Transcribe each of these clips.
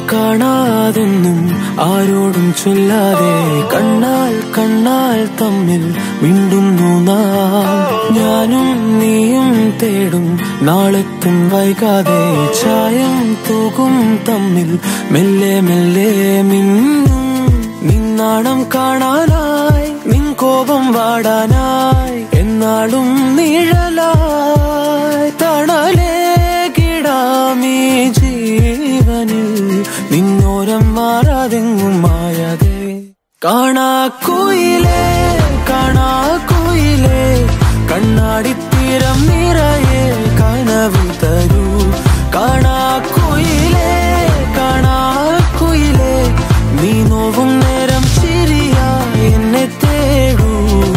കാണാതൊന്നും ആരോടും ചൊല്ലാതെ കണ്ണാൽ കണ്ണാൽ തമ്മിൽ മിണ്ടുന്നു നാം. ഞാനും നീയും തേടും നാളെത്തും വൈകാതെ ചായം തൂകും തമ്മിൽ മെല്ലെ മെല്ലെ മിന്നും. നിന്നാണം കാണാനായി നിൻ കോപം വാടാനായി എന്നാളും നിഴലായി തണലേ കിടാമീ ജീവനിൽ നിന്നോരം മാറാതെങ്ങും മായാതെ. കാണാക്കുയിലേ കാണാക്കുയിലേ കണ്ണാടിത്തീരം നിറയെ കനവ് തരൂ. കാണാക്കുയിലേ കാണാക്കുയിലേ നീ നോവും നേരം ചിരിയായി എന്നെ തേടൂ.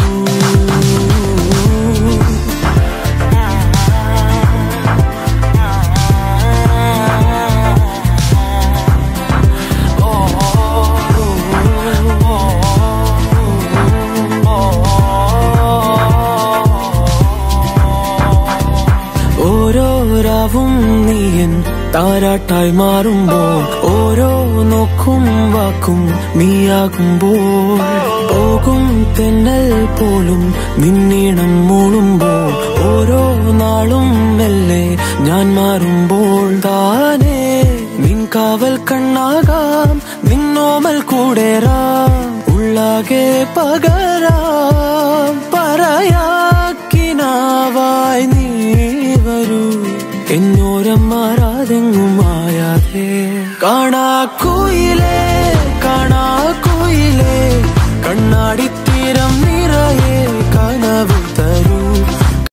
ഓരോ രാവും നീയൻ താരാട്ടായി മാറുമ്പോൾ ഓരോ നോക്കും വാക്കും നീയാകുമ്പോൾ പോകും തെന്നൽ പോലും നിന്നീണം മൂളുമ്പോൾ ഓരോ നാളും മെല്ലെ ഞാൻ മാറുമ്പോൾ താനേ നിൻ കാവൽ കണ്ണാകാം നിന്നോമൽ കൂടേറാം ഉള്ളാകെ പകരാം പറയാക്കിനാവായി നീ വരൂ എന്നോരം മാറാതെങ്ങും മായാതെ. കാണാക്കുയിലേ കാണാ